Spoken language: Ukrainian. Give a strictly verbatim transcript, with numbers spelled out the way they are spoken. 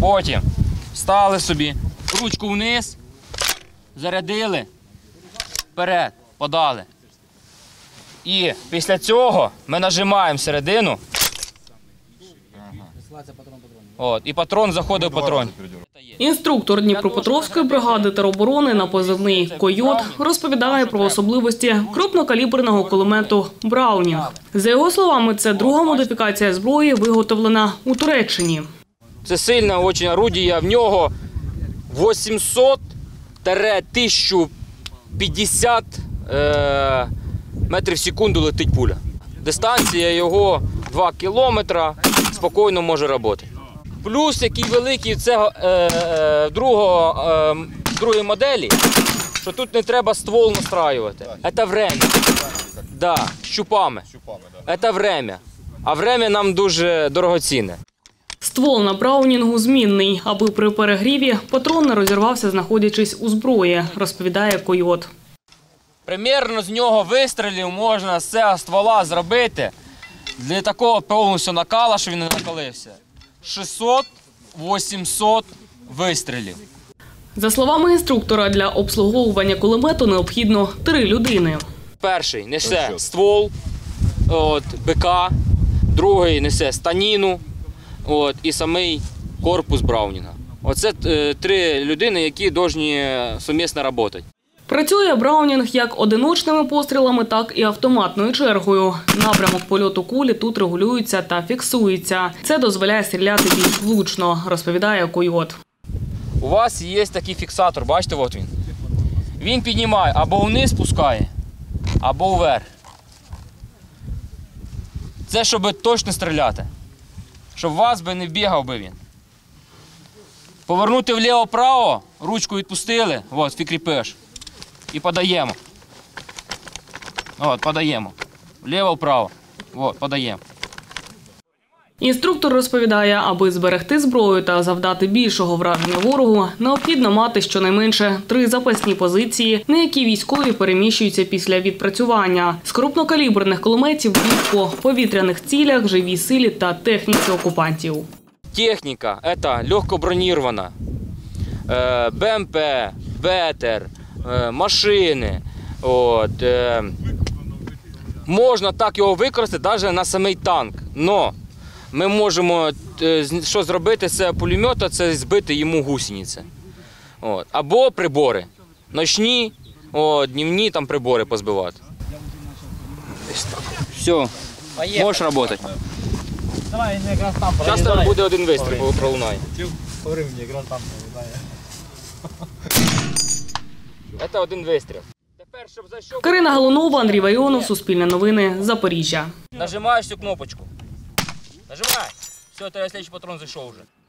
Потім стали собі, ручку вниз, зарядили, вперед, подали. І після цього ми нажимаємо середину. От, і патрон заходить в патрон. Інструктор Дніпропетровської бригади тероборони на позивний «Койот» розповідає про особливості крупнокаліберного кулемету «Браунінг». За його словами, це друга модифікація зброї, виготовлена у Туреччині. Це сильне дуже орудие, в нього вісімсот - тисяча п'ятдесят е, метрів в секунду летить пуля. Дистанція його два кілометри, спокійно може працювати. Плюс, який великий це е, е, другого, е, другої моделі, що тут не треба ствол настраювати. Це время. Да, щупами. Це время. А время нам дуже дорогоцінне. Ствол на «Браунінгу» змінний, аби при перегріві патрон не розірвався, знаходячись у зброї, розповідає «Койот». Примірно з нього вистрілів можна з цього ствола зробити для такого повністю накала, що він не накалився. шістсот - вісімсот вистрілів. За словами інструктора, для обслуговування кулемету необхідно три людини. Перший несе ствол, от, БК, другий несе станіну, от, і самий корпус Браунінга. Оце е, три людини, які повинні сумісно працювати. Працює «Браунінг» як одиночними пострілами, так і автоматною чергою. Напрямок польоту кулі тут регулюється та фіксується. Це дозволяє стріляти більш влучно, розповідає «Койот». У вас є такий фіксатор, бачите, от він. Він піднімає або вниз пускає, або вверх. Це щоб точно стріляти, щоб вас би не бігав би він. Повернути вліво-право, ручку відпустили, от, фікріпиш. І подаємо. От, подаємо. Вліво-вправо. От, подаємо. Інструктор розповідає, аби зберегти зброю та завдати більшого враження ворогу, необхідно мати щонайменше три запасні позиції, на які військові переміщуються після відпрацювання. З крупнокаліберних кулеметів б'ють по повітряних цілях, живій силі та техніці окупантів. Техніка – це легкобронирована. БМП, ветер, машини. От, е, можна так його використати навіть на самий танк. Но ми можемо е, що зробити з пулемета, це збити йому гусениці. От, або прибори. Ночні, о, днівні там прибори позбивати. Все, можеш працювати. Зараз буде один вистріл, пролунає. Це один вистріл. Карина Галунова, Андрій Вайонов, Суспільне новини, Запоріжжя. Нажимаєш цю кнопочку. Нажимай. Все, твій слідчий патрон зайшов вже.